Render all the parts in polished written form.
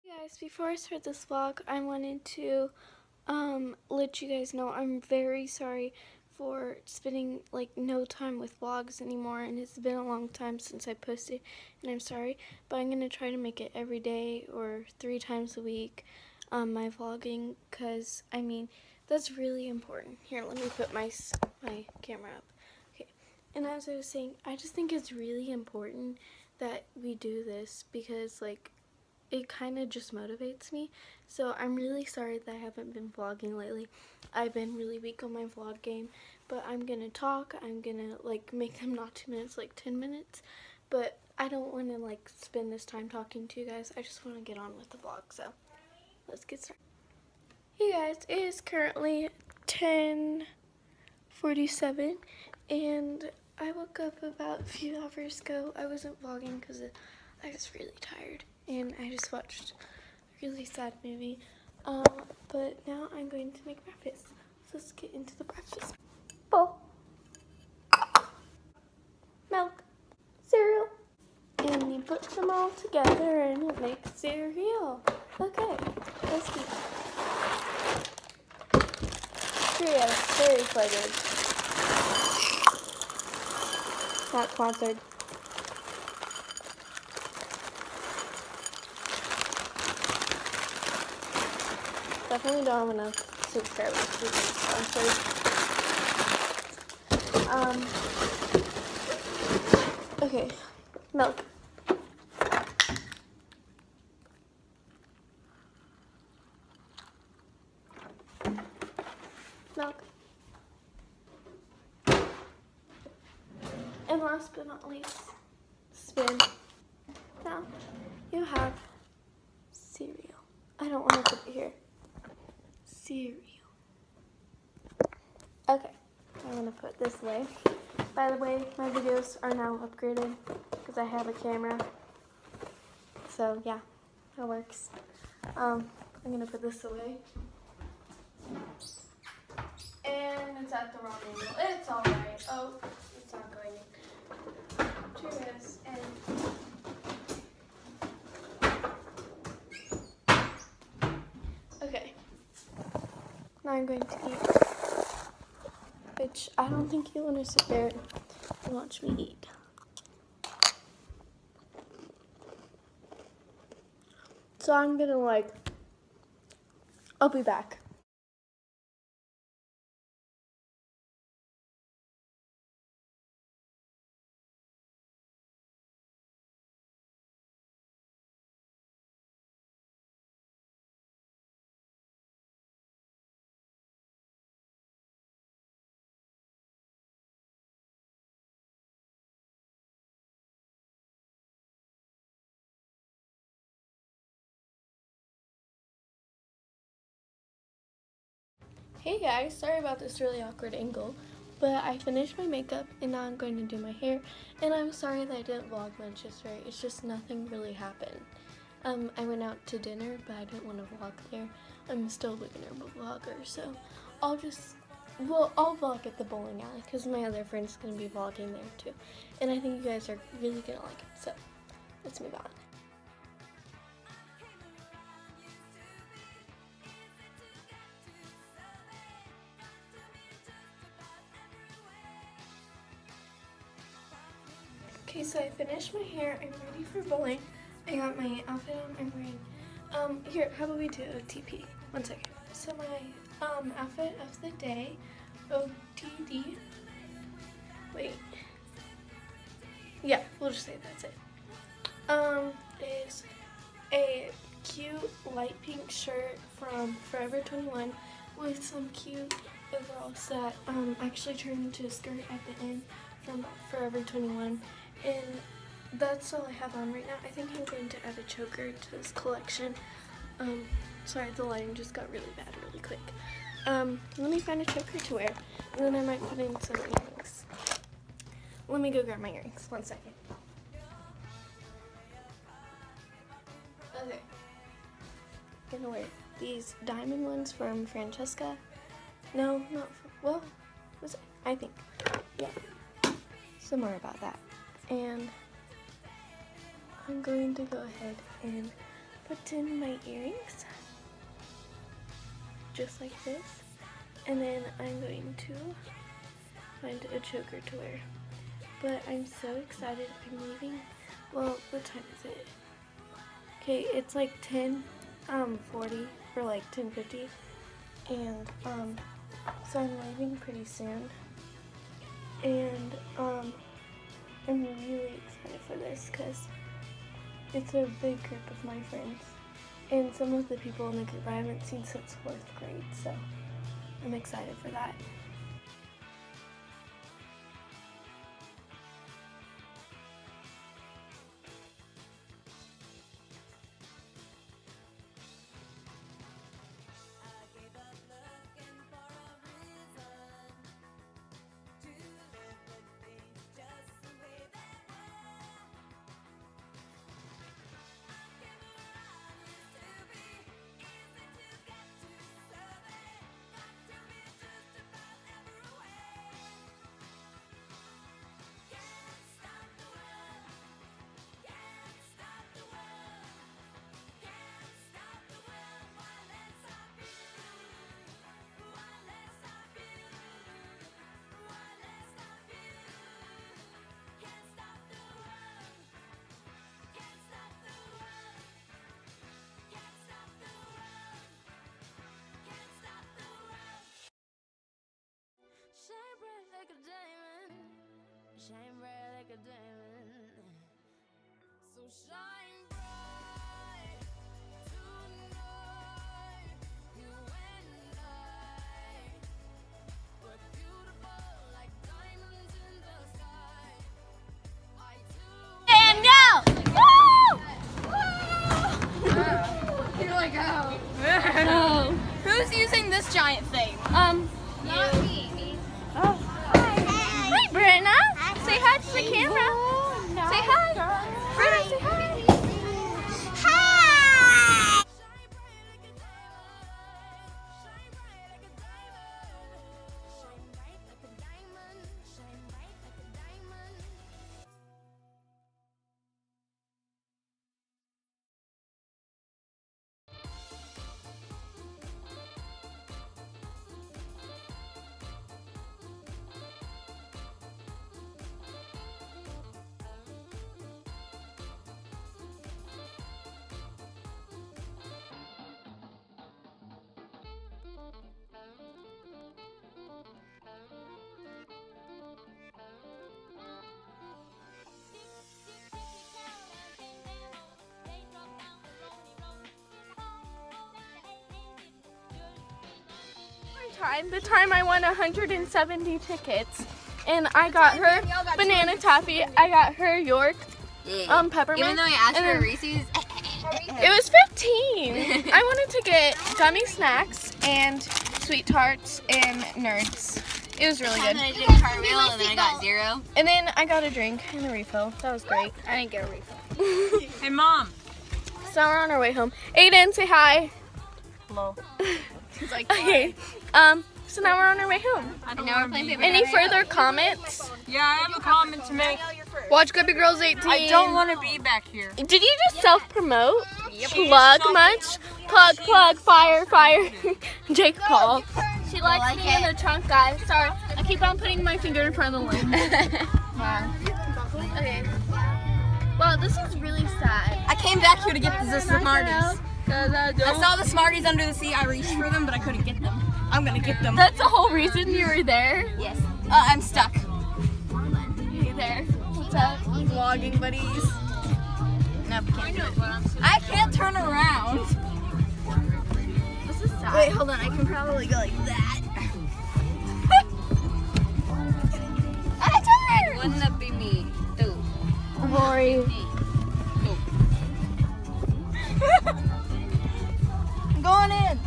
Hey guys, before I start this vlog, I wanted to let you guys know I'm very sorry for spending no time with vlogs anymore, and it's been a long time since I posted, and I'm sorry, but I'm gonna try to make it every day or 3 times a week, my vlogging, because I mean that's really important. Here, let me put my camera up. Okay, and as I was saying, I just think it's really important that we do this because it kind of just motivates me. So I'm really sorry that I haven't been vlogging lately. I've been really weak on my vlog game, but I'm gonna talk. I'm gonna make them not 2 minutes, 10 minutes. But I don't want to spend this time talking to you guys. I just want to get on with the vlog. So let's get started. Hey guys, it is currently 10:47 and I woke up about a few hours ago. I wasn't vlogging because I was really tired and I just watched a really sad movie. But now I'm going to make breakfast. So let's get into the breakfast. Bowl, milk, cereal, and you put them all together and it makes cereal. Okay, let's eat. Cheerios, very flavored. Not sponsored. Definitely don't have enough subscribers to be sponsored. Okay, milk. Milk. And last but not least, spoon. Now you have cereal. I don't want to put it here. Cereal. Okay, I'm going to put this away. By the way, my videos are now upgraded because I have a camera. So yeah, that works. I'm going to put this away. And it's at the wrong angle. It's alright. Oh, it's not going in. Cheers. And okay. Now I'm going to eat. Which I don't think you want to sit there and watch me eat. So I'm gonna I'll be back. Hey guys, sorry about this really awkward angle, but I finished my makeup and now I'm going to do my hair, and I'm sorry that I didn't vlog much yesterday. It's just nothing really happened. I went out to dinner, but I didn't want to vlog there. I'm still a beginner vlogger, so I'll vlog at the bowling alley because my other friend's going to be vlogging there too, and I think you guys are really going to like it, so let's move on. Okay, so I finished my hair. I'm ready for bowling. I got my outfit on. I'm wearing, here, how about we do OTP? 1 second. So my, outfit of the day, OTD, wait, yeah, we'll just say that's it, is a cute light pink shirt from Forever 21 with some cute overalls that, actually turned into a skirt at the end from Forever 21. And that's all I have on right now. I think I'm going to add a choker to this collection. Sorry, the lighting just got really bad really quick. Let me find a choker to wear, and then I might put in some earrings. Let me go grab my earrings. 1 second. Okay. I'm gonna wear these diamond ones from Francesca. No, not from, well, was it? I think. Yeah. Somewhere about that. And I'm going to go ahead and put in my earrings, just like this, and then I'm going to find a choker to wear. But I'm so excited. I'm leaving. Well, what time is it? Okay, it's like 10:40 or like 10:50, and so I'm leaving pretty soon, and I'm really excited for this because it's a big group of my friends, and some of the people in the group I haven't seen since 4th grade, so I'm excited for that. Shine bright like a diamond, shine bright like a diamond. So shine bright tonight, you and I. We're beautiful like diamonds in the sky. I too. And go! Woo! You're like, oh. Who's using this giant thing? Not me. Oh. Hi, Brenna. Say hi to the camera. Say hi. Brenna, say hi. Hi. The time I won 170 tickets, and I got her banana taffy, I got her York peppermint. Even though I asked for Reese's, it was 15. I wanted to get gummy snacks and sweet tarts and Nerds. It was really good. And then I did a cartwheel and then I got 0. And then I got a drink and a refill. That was great. I didn't get a refill. Hey, Mom. So we're on our way home. Aiden, say hi. Hello. He's like, okay. So now we're on our way home. And now we're playing paper. Any further comments? Yeah, I have a comment to make. Watch Guppy Girls 18. I don't want to be back here. Did you just self-promote? Plug much? Plug, fire. Jake Paul. She likes me in the trunk, guys. Sorry, I keep on putting my finger in front of the lens. Wow. Okay. Well, this is really sad. I came back here to get the Smarties. I saw the Smarties under the seat. I reached for them, but I couldn't get them. I'm gonna get them. That's the whole reason you were there? Yes. I'm stuck. Hey there. What's up? Vlogging buddies. Nope, can't do it. I can't turn around. This is sad. Wait, hold on. I can probably go like that. I turned! Wouldn't that be me? Ooh. Rory. I'm going in.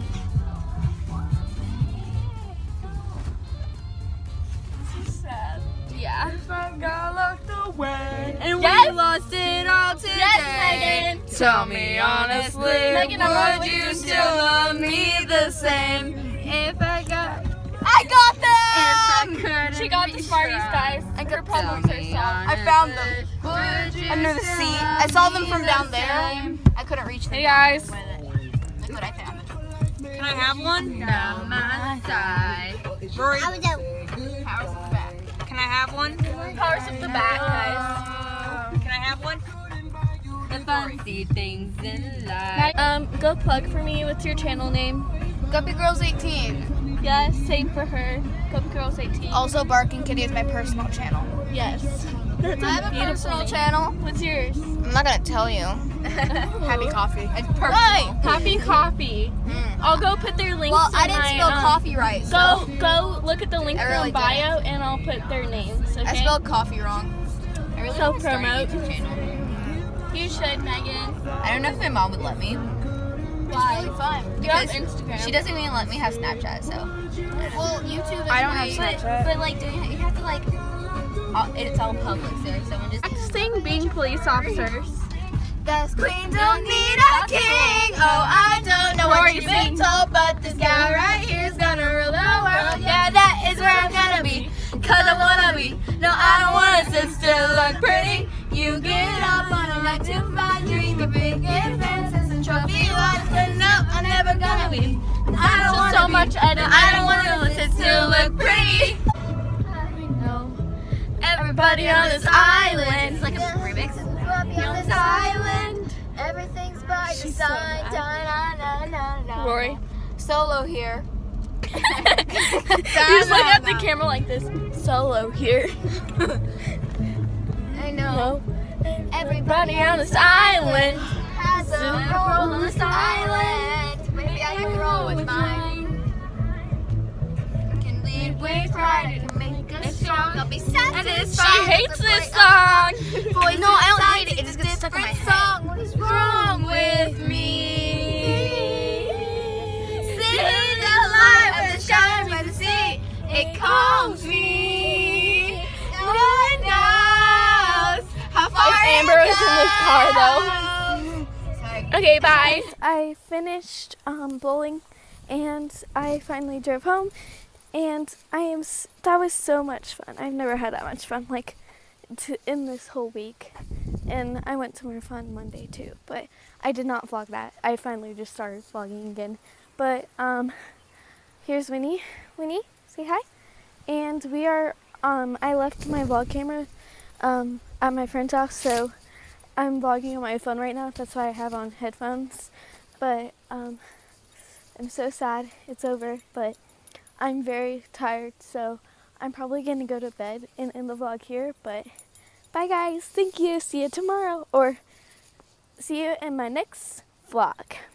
This is sad. Yeah. If I got locked away and Yes. we lost it all today. Yes, Megan. Tell me honestly, Megan, I'm would always you still love me the same? If I got I got this! She got the Smarties, guys. And her Pulitzer song. I found them under the seat. I saw them from down there. I couldn't reach them. Hey guys. Look what I found. Can I have one? Down my side. Rory, Powers of the back. can I have one? Powers of the back, guys. Can I have one? The fancy things in life. Go plug for me. What's your channel name? Guppy Girls 18. Yes, same for her. Guppy Girls 18. Also, Barking Kitty is my personal channel. Yes. That's I have a personal channel. What's yours? I'm not gonna tell you. Happy Coffee. It's personal. Happy Coffee. I'll go put their links. Well, I in didn't my, spell coffee right. So. Go look at the link I in really the bio, and I'll put their names. Okay. I spelled coffee wrong. I really want to start a Self-promote. YouTube channel. You should, Megan. I don't know if my mom would let me. Why? It's really fun. You have Because Instagram. she doesn't even let me have Snapchat, so. Well, YouTube is I don't have Snapchat. But like, you have to like, it's all public, so if someone just. Practicing being police officers. This queen don't need a king. Oh, I don't know what you've been told, but this guy right here is gonna rule the world. Yeah, that is where I'm gonna be. Cause I wanna be. No, I don't wanna sit still, look pretty. You get up on a 9 to 5 dream of big advances and trophy wives. But no, I'm never gonna be. I don't wanna so be. much editing. I don't wanna sit still, look pretty. Everybody on this island. It's like a remix. On this island. Everything's by She's design. so Rory. Solo here. You just look at the camera like this. Solo here. I know. Everybody on this island. Has a role on this island. Maybe I can roll with mine. Can lead with pride and make us strong. I'll be satisfied. She hates this song. Boys, no, I don't hate it. It just gets stuck in my head. What is wrong with me? Sitting alive as it shines by the sea. It calms me. No one knows how far If Amber is in this car, though. Sorry. Okay, bye. I finished bowling, and I finally drove home, and that was so much fun. I've never had that much fun in this whole week, and I went somewhere fun Monday too, but I did not vlog that. I finally just started vlogging again. But here's Winnie. Winnie, say hi. And we are I left my vlog camera at my friend's house, so I'm vlogging on my phone right now. That's why I have on headphones. But I'm so sad it's over, but I'm very tired, so I'm probably going to go to bed and end the vlog here. But bye guys, thank you, see you tomorrow, or see you in my next vlog.